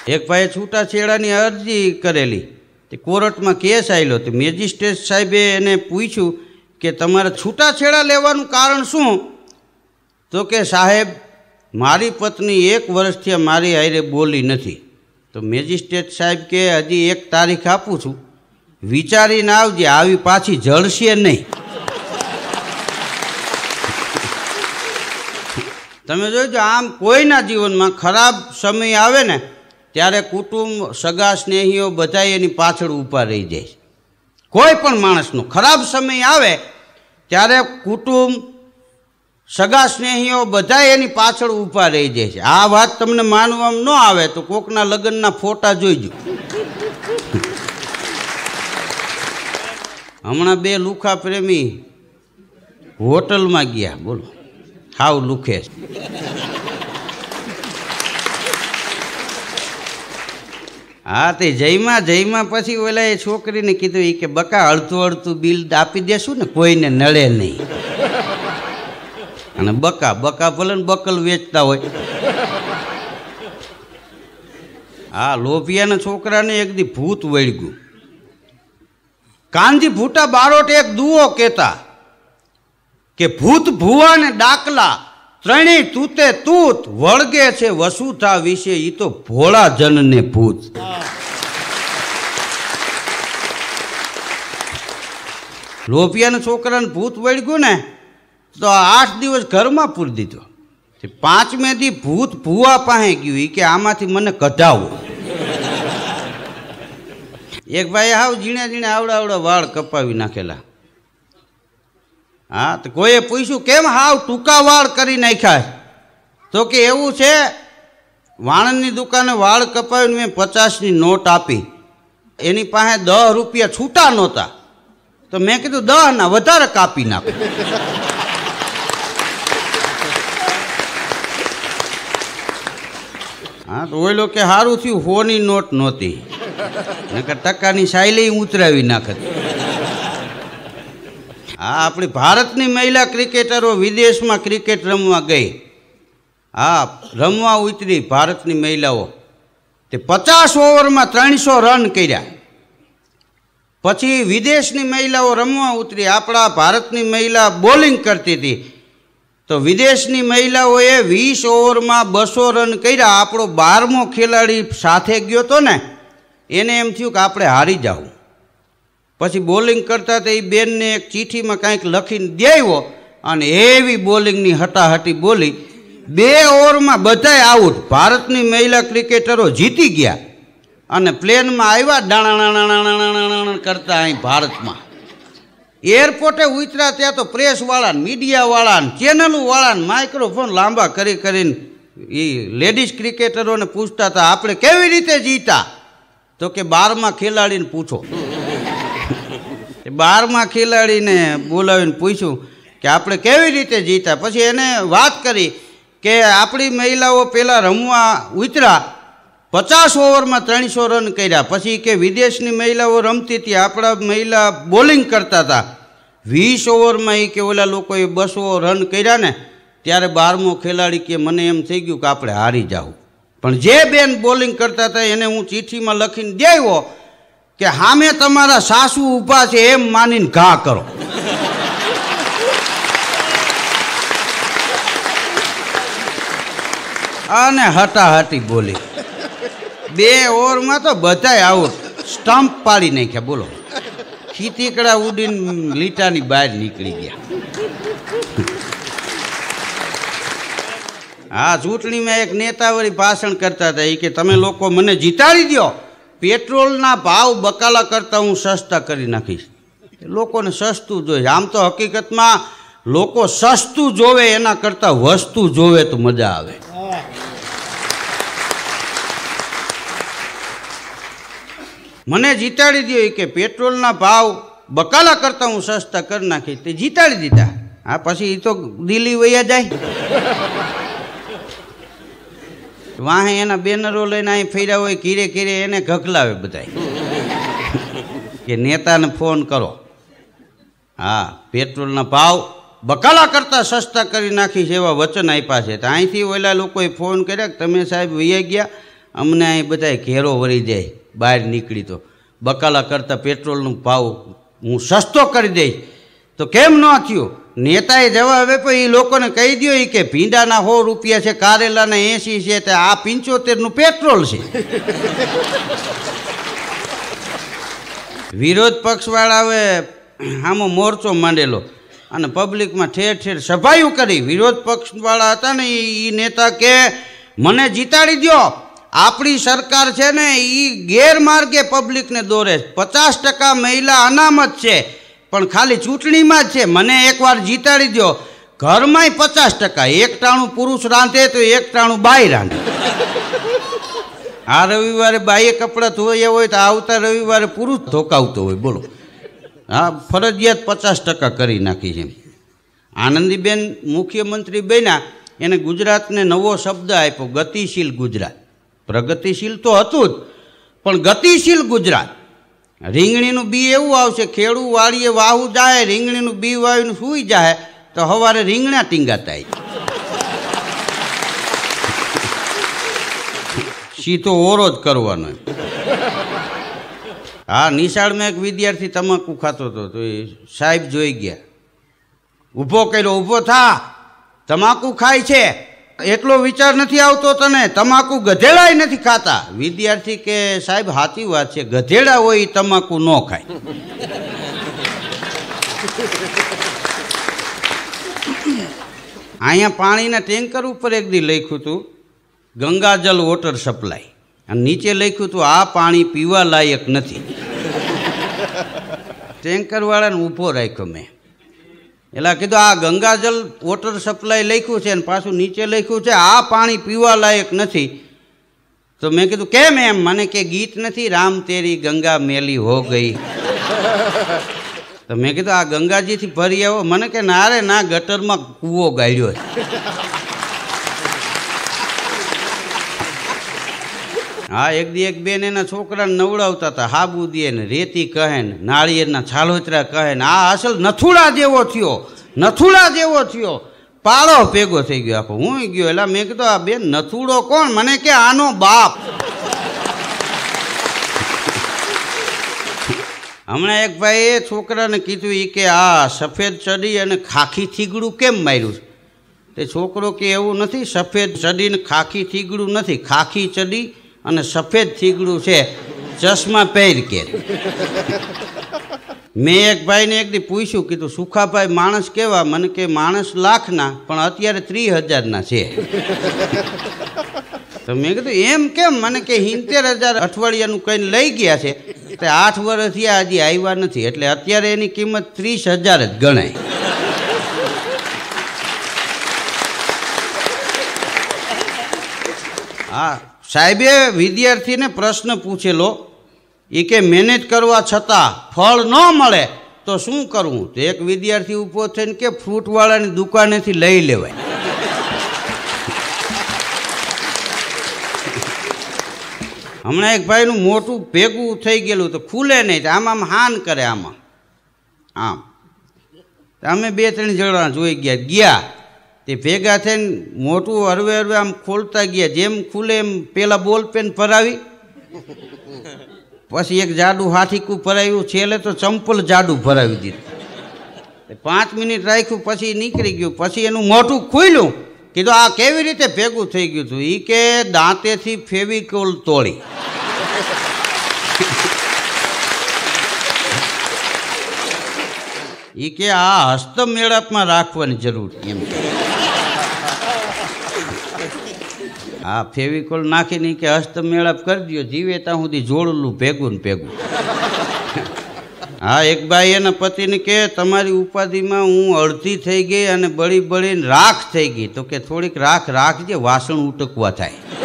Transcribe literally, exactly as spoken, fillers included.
એક ભાઈએ છૂટાછેડાની અરજી કરેલી, તે કોર્ટમાં કેસ આવેલો. તો મેજિસ્ટ્રેટ સાહેબે એને પૂછ્યું કે તમારે છૂટાછેડા લેવાનું કારણ શું? તો કે સાહેબ, મારી પત્ની એક વર્ષથી મારી હારે બોલી નથી. તો મેજિસ્ટ્રેટ સાહેબ કે હજી એક તારીખ આપું છું, વિચારીને આવજે, આવી પાછી જળશે નહીં. તમે જોજો, આમ કોઈના જીવનમાં ખરાબ સમય આવે ને ત્યારે કુટુંબ, સગા સ્નેહીઓ બધા એની પાછળ ઊભા રહી જાય. કોઈ પણ માણસનો ખરાબ સમય આવે ત્યારે કુટુંબ, સગા સ્નેહીઓ બધા એની પાછળ ઊભા રહી જાય છે. આ વાત તમને માનવામાં ન આવે તો કોકના લગ્નના ફોટા જોઈજો. હમણાં બે લુખા પ્રેમી હોટલમાં ગયા, બોલો, હાવ લુખે. હા, તે જઈમાં જઈમાં પછી ઓલા એ છોકરીને કીધું એ કે બકા અડધું અડધું બિલ આપી દેશું ને, કોઈને નડે નહીં. અને બકા બકા ભલે ને બકલ વેચતા હોય. હા, લોભિયાના છોકરાને એક દી ભૂત વળગ્યું. કાનજી ભૂટા બારોટ એક દુઓ કહેતા કે ભૂત ભુવા ને ડાકલા ત્રણેય તૂતે તૂત, વળગે છે વસુધા વિશે ઈ તો ભોળા જનને ભૂત. લોભિયાના છોકરાને ભૂત વળગ્યું ને તો આઠ દિવસ ઘરમાં પૂરી દીધો. પાંચમે દી ભૂત ભુવા પાસે ગયું, એ કે આમાંથી મને કઢાવો. એક ભાઈ હાવ ઝીણા ઝીણા આવડા આવડા વાળ કપાવી નાખેલા. હા, તો કોઈએ પૂછ્યું કેમ હાવ ટૂંકા વાળ કરી નાખ્યા? તો કે એવું છે, વાણંદની દુકાને વાળ કપાવીને મેં પચાસની નોટ આપી, એની પાસે દસ રૂપિયા છૂટા નહોતા, તો મેં કીધું દસ ના વધારે કાપી નાખો. હા, તો ઓલો કે સારું થયું હોની નોટ નહોતી, નકર ટકાની સાયલી ઉતરાવી નાખત. હા, આપણી ભારતની મહિલા ક્રિકેટરો વિદેશમાં ક્રિકેટ રમવા ગઈ. હા, રમવા ઉતરી ભારતની મહિલાઓ, તે પચાસ ઓવરમાં ત્રણસો રન કર્યા. પછી વિદેશની મહિલાઓ રમવા ઉતરી, આપણા ભારતની મહિલા બોલિંગ કરતી હતી, તો વિદેશની મહિલાઓએ વીસ ઓવરમાં બસો રન કર્યા. આપણો બારમો ખેલાડી સાથે ગયો હતો ને, એને એમ થયું કે આપણે હારી જાવું. પછી બોલિંગ કરતા તો એ બેનને એક ચીઠીમાં કાંઈક લખીને દેવો અને એવી બોલિંગની હટાહટી બોલી, બે ઓવરમાં બધાય આઉટ. ભારતની મહિલા ક્રિકેટરો જીતી ગયા અને પ્લેનમાં આવ્યા ડાણા કરતા અહીં ભારતમાં. એરપોર્ટે ઉતર્યા ત્યાં તો પ્રેસવાળા, મીડિયાવાળા, ચેનલોવાળા માઇક્રોફોન લાંબા કરી કરીને એ લેડીઝ ક્રિકેટરોને પૂછતા હતા આપણે કેવી રીતે જીતા? તો કે બારમા ખેલાડીને પૂછો. બારમા ખેલાડીને બોલાવીને પૂછ્યું કે આપણે કેવી રીતે જીતા? પછી એને વાત કરી કે આપણી મહિલાઓ પહેલાં રમવા ઉતર્યા, પચાસ ઓવરમાં ત્રણસો રન કર્યા. પછી કે વિદેશની મહિલાઓ રમતી હતી, આપણા મહિલા બોલિંગ કરતા હતા, વીસ ઓવરમાં એ કે ઓલા લોકોએ બસો રન કર્યા ને ત્યારે બારમો ખેલાડી કે મને એમ થઈ ગયું કે આપણે હારી જાઉં. પણ જે બેન બોલિંગ કરતા હતા એને હું ચિઠ્ઠીમાં લખીને દેવો કે સામે તમારા સાસુ ઊભા છે એમ માનીને ઘા કરો. અને હટાહટી બોલી. બે ઓવરમાં તો બધાય આઉટ, સ્ટમ્પ પાડી નાખ્યા. બોલો, ખીતીકડા ઉડીને લીટાની બહાર નીકળી ગયા. હા, ચૂંટણીમાં એક નેતા વળી ભાષણ કરતા હતા, એ કે તમે લોકો મને જીતાડી દો, પેટ્રોલના ભાવ બકાલા કરતાં હું સસ્તા કરી નાખીશ. લોકોને સસ્તું જોઈએ. આમ તો હકીકતમાં લોકો સસ્તું જોવે એના કરતાં વસ્તુ જોવે તો મજા આવે. મને જીતાડી દો કે પેટ્રોલના ભાવ બકાલા કરતાં હું સસ્તા કરી નાખીશ, તે જીતાડી દીધા. હા, પછી એ તો દિલ્હી વયા જાય. વાહે એના બેનરો લઈને અહીં ફેર્યા હોય, કીરે કીરે એને ઘગલાવે બધાય કે નેતાને ફોન કરો. હા, પેટ્રોલના ભાવ બકાલા કરતાં સસ્તા કરી નાખીશ એવા વચન આપ્યા છે. તો અહીંથી ઓલા લોકોએ ફોન કર્યા કે તમે સાહેબ વૈયા ગયા અમને અહીં બધાય ઘેરો વળી જાય બહાર નીકળી તો બકાલા કરતાં પેટ્રોલનો ભાવ હું સસ્તો કરી દઈશ તો કેમ ન થયું? નેતાએ જવાબ આપ્યો એ લોકોને કહી દો એ કે ભીંડાના સો રૂપિયા છે, કારેલાના એંસી છે, તે આ પંચોતેરનું પેટ્રોલ છે. વિરોધ પક્ષવાળાએ આમાં મોરચો માંડેલો અને પબ્લિકમાં ઠેર ઠેર સભાયું કરી. વિરોધ પક્ષવાળા હતા ને એ નેતા કે મને જીતાડી દો, આપણી સરકાર છે ને એ ગેરમાર્ગે પબ્લિકને દોરે, પચાસ ટકા મહિલા અનામત છે પણ ખાલી ચૂંટણીમાં જ છે, મને એકવાર જીતાડી દો. ઘરમાંય પચાસ ટકા, એક ટાણું પુરુષ રાંધે તો એક ટાણું બાઈ રાંધે. આ રવિવારે બાઈએ કપડાં ધોયા હોય તો આવતા રવિવારે પુરુષ ધોકાવતો હોય. બોલો, હા, ફરજિયાત પચાસ ટકા કરી નાખી છે. આનંદીબેન મુખ્યમંત્રી બન્યા એને ગુજરાતને નવો શબ્દ આપ્યો, ગતિશીલ ગુજરાત. પ્રગતિશીલ તો હતું જ, પણ ગતિશીલ ગુજરાત. રીંગણીનું બી એવું આવશે, ખેડૂ વાળીએ વાહું જાય, રીંગણીનું બી વાવીને સૂઈ જાય તો સવારે રીંગણા ટીંગાતા સીધો ઓરો જ કરવાનો. હા, નિશાળમાં એક વિદ્યાર્થી તમાકુ ખાતો હતો તો એ સાહેબ જોઈ ગયા, ઊભો કર્યો, ઊભો થા, તમાકુ ખાય છે એટલો વિચાર નથી આવતો તને? તમાકુ ગધેડાય નથી ખાતા. વિદ્યાર્થી કે સાહેબ સાચી વાત છે, ગધેડા હોય એ તમાકુ ન ખાય. અહીંયા પાણીના ટેન્કર ઉપર એક દી લખ્યું હતું ગંગાજલ વોટર સપ્લાય, અને નીચે લખ્યું હતું આ પાણી પીવા લાયક નથી. ટેન્કરવાળાને ઊભો રાખ્યો મેં, એટલે કીધું આ ગંગાજલ વોટર સપ્લાય લખ્યું છે અને પાછું નીચે લખ્યું છે આ પાણી પીવા લાયક નથી. તો મેં કીધું કેમ એમ? મને કે ગીત નથી રામ તેરી ગંગા મેલી હો ગઈ. તો મેં કીધું આ ગંગાજીથી ભરી આવો. મને કે ના રે ના, ગટરમાં કૂવો ગાળ્યો છે. હા, એક દી એક બેન એના છોકરાને નવડાવતા હતા, હાબુ દે ને રેતી કહે ને નાળિયેરના છાલોતરા કહે ને આ અસલ નથુડા જેવો થયો, નથુડા જેવો થયો, પાળો ભેગો થઈ ગયો આખો. હું ગયો એટલે મેં કીધું આ બેન નથુડો કોણ? મને કે આનો બાપ. હમણાં એક ભાઈ એ છોકરાને કીધું એ કે આ સફેદ ચડી અને ખાખી થીગડું કેમ માર્યું? તે છોકરો કે એવું નથી, સફેદ ચડી ને ખાખી થીગડું નથી, ખાખી ચડી અને સફેદ થીગડું છે, ચશ્મા પહેર કે. મેં એક ભાઈને એક દી પૂછ્યું, કીધું સુખાભાઈ માણસ કેવા? મને કે માણસ લાખના પણ અત્યારે ત્રીસ હજારના છે. તો મેં કીધું એમ કેમ? મને કે સિત્તેર હજાર અઠવાડિયાનું કંઈ લઈ ગયા છે, તે આઠ વર્ષ થયા હજી આવ્યા નથી, એટલે અત્યારે એની કિંમત ત્રીસ હજાર જ ગણાય. હા, સાહેબે વિદ્યાર્થીને પ્રશ્ન પૂછેલો, એ કે મહેનત કરવા છતાં ફળ ન મળે તો શું કરવું? તો એક વિદ્યાર્થી ઊભો થઈને કે ફ્રૂટવાળાની દુકાનેથી લઈ લેવાય. હમણાં એક ભાઈનું મોટું ભેગું થઈ ગયેલું તો ખુલે નહીં, આમ આમ હાન કરે, આમાં આમ. અમે બે ત્રણ જણા જોઈ ગયા ગયા તે ભેગા થઈને મોટું હરવે હરવે આમ ખોલતા ગયા, જેમ ખુલે એમ પેલા બોલ પેન ભરાવી, પછી એક જાડું હાથીકું ભરાવ્યું, છેલ્લે તો ચંપલ જાડું ભરાવી દીધું. પાંચ મિનિટ રાખ્યું પછી નીકળી ગયું. પછી એનું મોટું ખુલ્યું, કીધું આ કેવી રીતે ભેગું થઈ ગયું હતું? એ કે દાંતેથી ફેવિકોલ તોડી. એ કે આ હસ્તમેળાપમાં રાખવાની જરૂર એમ. હા, ફેવિકોલ નાખીને કે હસ્તમેળાપ કરી દો, જીવે ત્યાં સુધી જોડેલું ભેગું ને ભેગું. હા, એક ભાઈ એના પતિને કે તમારી ઉપાધિમાં હું અડધી થઈ ગઈ અને બળી બળીને રાખ થઈ ગઈ. તો કે થોડીક રાખ રાખજે, વાસણ ઉટકવા થાય.